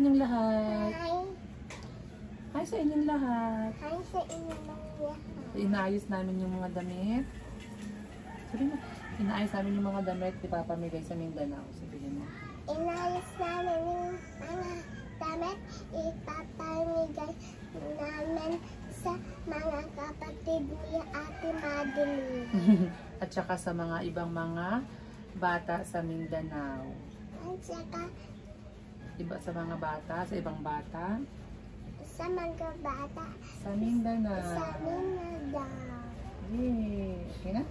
inyong lahat. Hi. Hi sa inyong lahat. Hi sa inyong lahat. Inaayos namin yung mga damit. Sabihin mo, inaayos namin yung mga damit ipapamigay sa Mindanao. Sabihin mo. Inayos namin yung mga damit ipapamigay namin sa mga kapatid ni Ate Madeline. At saka sa mga ibang mga bata sa Mindanao. At saka Iba sa mga bata, sa ibang bata. sa mga bata Sa Mindanao. sa Mindanao. Yay! Okay na?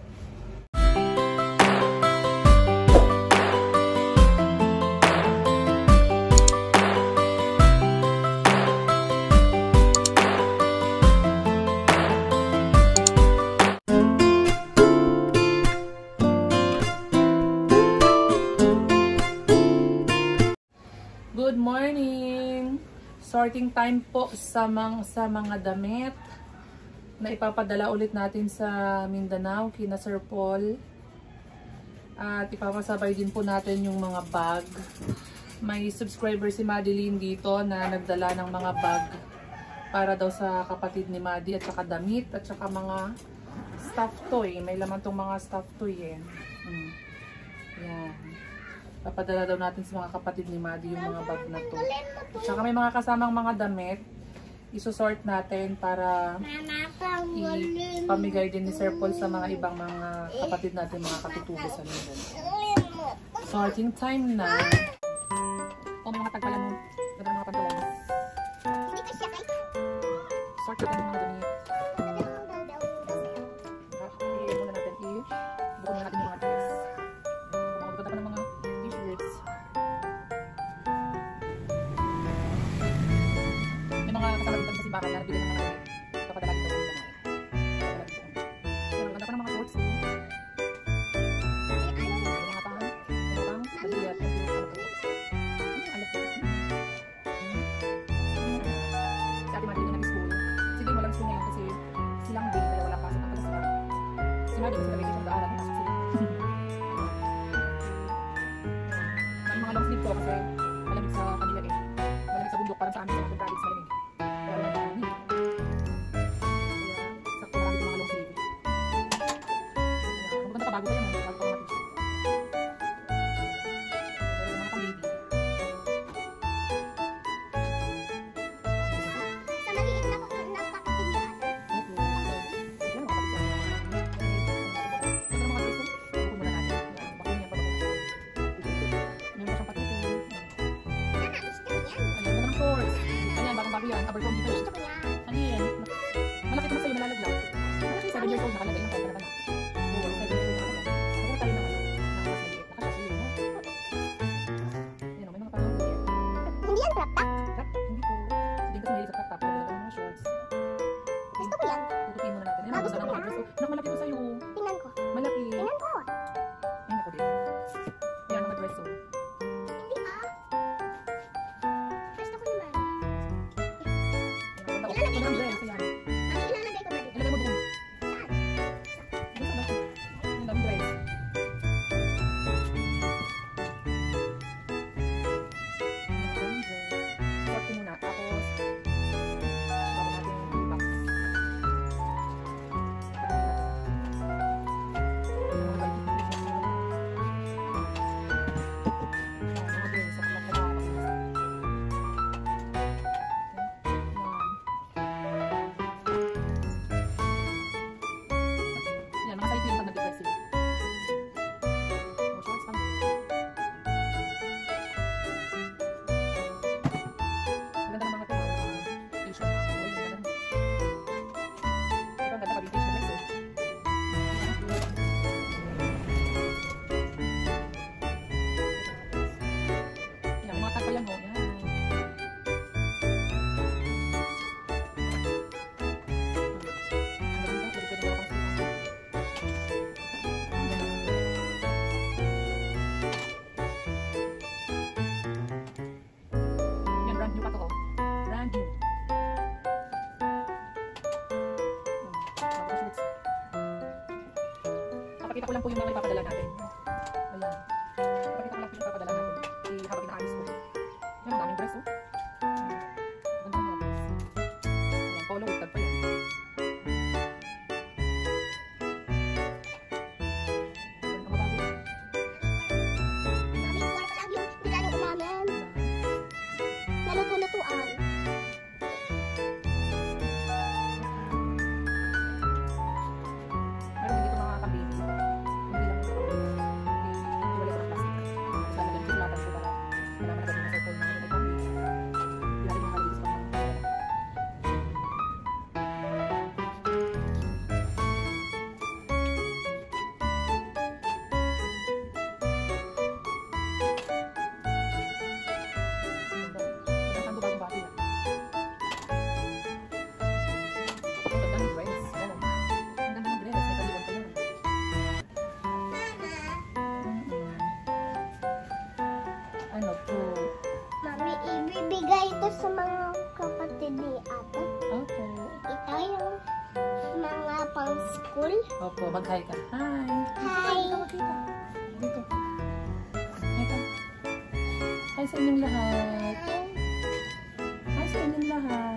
Good morning! Sorting time po sa mga damit na ipapadala ulit natin sa Mindanao kina Sir Paul. At ipapasabay din po natin yung mga bag. May subscriber si Madeline dito na nagdala ng mga bag para daw sa kapatid ni Maddie at saka damit at saka mga stuffed toy. May laman tong mga stuffed toy eh. Yan. Papadala daw natin sa mga kapatid ni Maddie yung mga bag na to. Tsaka may mga kasamang mga damit. Isusort natin para ipamigay din ni Sir Paul sa mga ibang mga kapatid natin, mga katutubo sa Mindanao. Sorting time na. O mga tagpalan mo. Ganda mga pantalon. Sort natin yung mga damit. I-bukod muna natin yung mga dress. Maganda pa ng mga t-shirts. May mga kasama dito sa simbahan na nabili ng mga kapadala dito sa Mindanao. Maganda pa ng mga shorts. Mga pang, mabigat. Si Ate Madeline nag-school. Si Dave walang school ngayon kasi silang day kaya wala pasok ako sila. Si Madeline sila vacation daalan ng pasok sila. May mga long sleeve ko kasi malamig sa kanila eh. Malamig sa bundok parang sa amin sa mga province malamig. Kaya wala ng kaya sakto marami yung mga long sleeve. Kung maganda pa bago kayo, bago pa mga t-shirt. Kaya mga pang baby. Sa maliit na kapatid ni Ate. Gusto ko yan. Malaki naman sa'yo, malalaglag. Malaki, 7 years old, nakalagay ng pera na. Oo, 7 years old nakalagay. Magkano tayo naman? Nakakasaliit. Nakasya sa'yo, no? Yan o, may mga parang maliit. Hindi yan crop top. Crop? Hindi po. Sige, kasi maliit sa crop top. Maganda ng mga shorts. Gusto ko yan. Tutupin muna natin. Ayan, Gusto maganda ko ng mga yan. dress. Nak, malaki po sa'yo. Tingnan ko. Malaki. Tingnan ko. Ay, naku din. Yan, mga dress. Hindi ah. Gusto ko naman. Ang dress. Ayan. Ano ilalagay ko ba dito? Ilagay mo doon. Saan? Doon sa bahay. Ang daming dress. Sort ko muna. Tapos, bago natin i-box. Yan, mga side pag nag-dress sila. Shorts lang. Maganda ng mga t-shirt. Uy, ang ganda. Ito, ang ganda ka-vintage na guys. Yan, mga tag pa yan ho. Yan. Yan, brand new pa to. Brand new. Papakita ko lang po yung mga ipapadala natin. Ayan. Papakita ko lang po yung ipapadala natin. Habang inaayos ko. Yan, ang daming dress oh. sa mga kapatid ni ate. Opo. Ito yung mga pang school. Opo, mag-hi ka. Hi. Hi. Dito. Hi ka. Hi sa inyong lahat. Hi sa inyong lahat.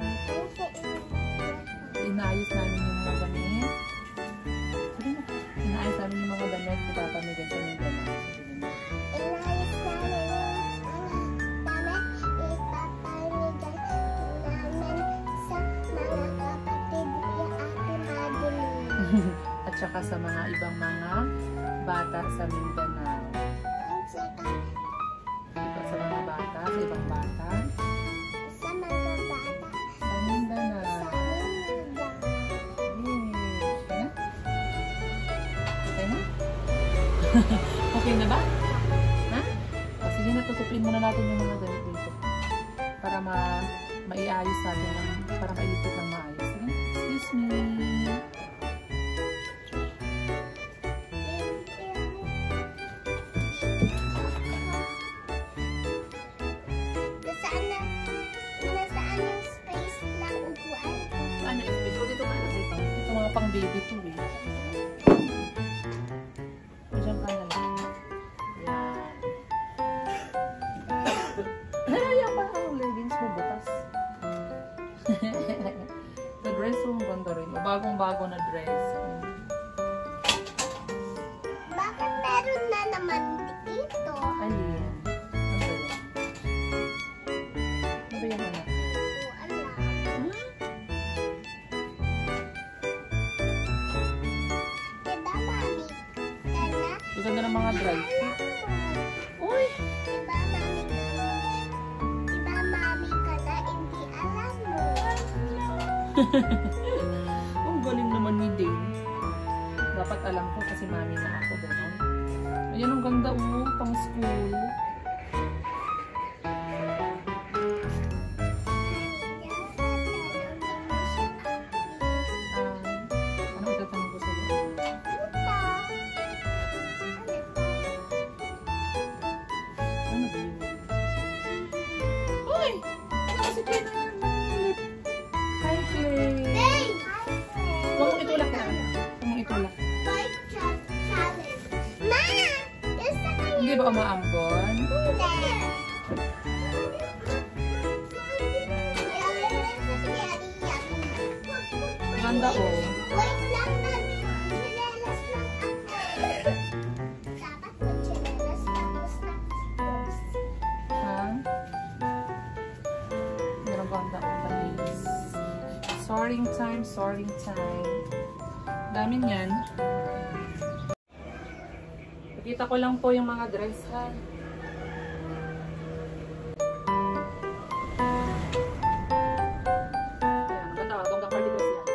Inaayos namin yung mga damit. Sige na. Inaayos namin yung mga damit. Ipapamigay sa inyong damit. Inayos namin yung damit. Ipapamigay namin sa mga kapatid ni Ate Madeline. At saka sa mga ibang mga bata sa Mindanao. At saka Iba sa mga bata, sa ibang bata. sa mga bata Sa Mindanao. sa Mindanao. Okay na? Okay na ba? Ha? O sige na, tutupin muna natin yung mga damit dito. Para maiayos natin para mailipot ng maayos. Sige? Excuse me. Nasaan yung space ng upuan? Ano yung space? Dito ka na dito. Ito mga pang baby to eh. Diyan ka na lang. Yan. Ayan pa ang leggings mo butas. The dress mo ganda rin. Bagong-bago na dress. Bakit meron na naman dito? Alin? Ano ba yan? Ano ba yan anak? Alam. Hmm? Diba, mami? Kana? Ang ganda ng mga dry fit. Uy! Diba, mami kana? Hindi alam mo. Ang galing naman ni Dane. Dapat alam ko kasi mami na ako. Ganun. Ayan ang ganda pang school. Ano itatanong ko sa'yo? Ano ba yun? Uy! Ano si Clay na lip? Hi, Clay! Huwag mong itulak na. Huwag mong itulak. Hindi ba umaambon? Ganda oh. Wait lang na. Chinelas lang ako. Dapat may chinelas tapos tapos. Ha? Ang ganda oh. Balis. Sorting time, sorting time. Dami niyan. Nakita ko lang po yung mga dress ha. Ayan, maganda. Bonggang party dress yan.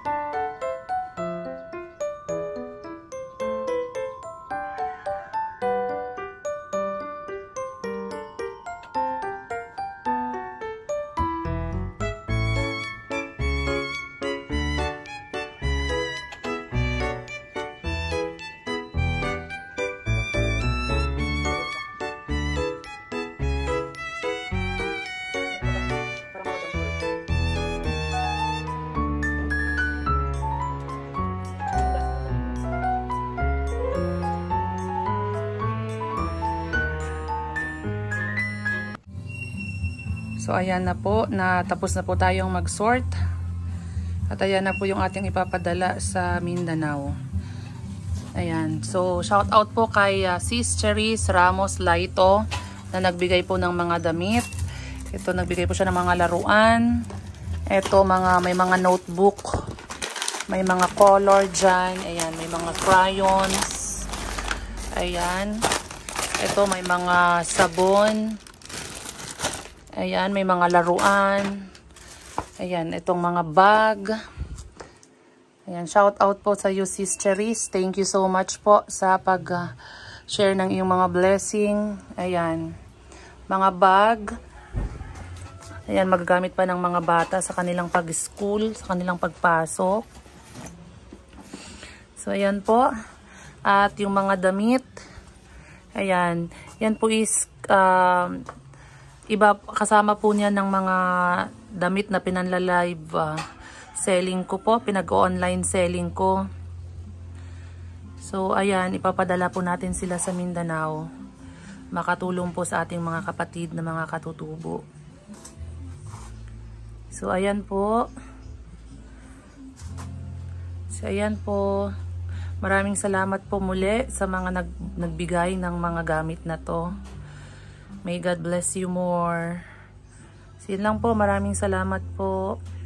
So ayan na po, tapos na po tayong mag-sort. At ayan na po yung ating ipapadala sa Mindanao. Ayan. So shout out po kay Sis Cherise Ramos Laito na nagbigay po ng mga damit. Ito nagbigay po siya ng mga laruan. Ito may mga notebook. May mga color dyan. Ayan, may mga crayons. Ayan. Ito may mga sabon. Ayan, may mga laruan. Ayan, itong mga bag. Ayan, shout out po sa you, Sis Cherise. Thank you so much po sa pag-share ng iyong mga blessing. Ayan, mga bag. Ayan, magagamit pa ng mga bata sa kanilang pag-school, sa kanilang pagpasok. So, ayan po. At yung mga damit. Ayan, yan po is Iba, kasama po niya ng mga damit na pinanla-live selling ko po, pinag-online selling ko. So ayan, ipapadala po natin sila sa Mindanao. Makatulong po sa ating mga kapatid na mga katutubo. So ayan po. So ayan po. Maraming salamat po muli sa mga nagbigay ng mga gamit na to. May God bless you more. So yun lang po, maraming salamat po.